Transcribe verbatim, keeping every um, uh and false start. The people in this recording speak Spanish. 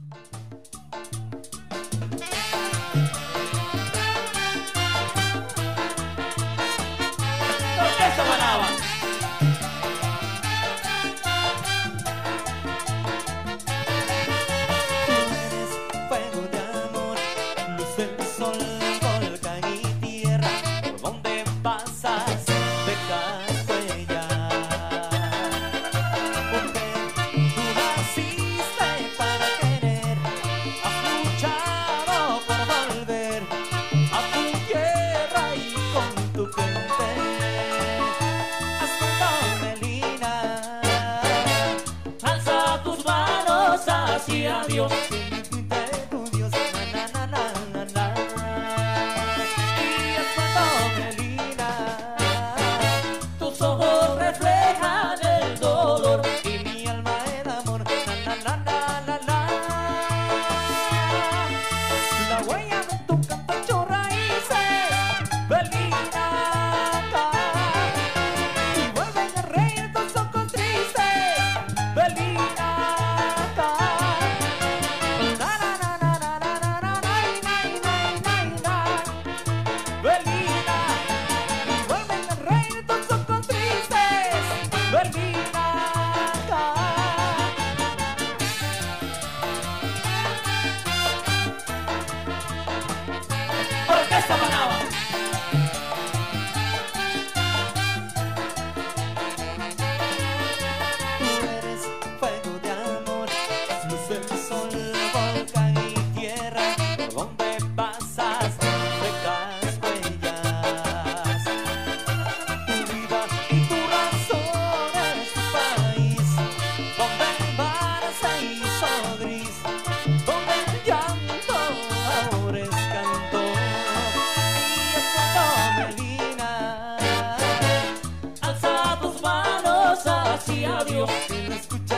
Orquesta Manaba. Fuego de amor, luz del sol, volcán y tierra, por donde pasas dejas huella. Mujer, tú naciste para querer, has luchado por volver a tu tierra y con tu gente has cantado Melina. Alza tus manos hacia Dios. Tus ojos reflejan el dolor y mi alma es amor. Na, na, na, na, na. La huella de tu canto echó raíces, Belina. Y vuelven a reír tus ojos tristes, Belina. Na, na, na, na, na, na, na, na, nay, nay, nay, nay, nay. Belina. Y vuelven a reír tus ojos tristes, Belina. Orquesta Manaba. Tú eres fuego de amor, luz del sol, volcán y tierra, por donde pasas dejas huellas. Tu vida y tu razón es tu país, donde el mar se hizo gris, donde el llanto ahora es canto y es cuando Melina. Alza tus manos hacia Dios. Si lo escuchas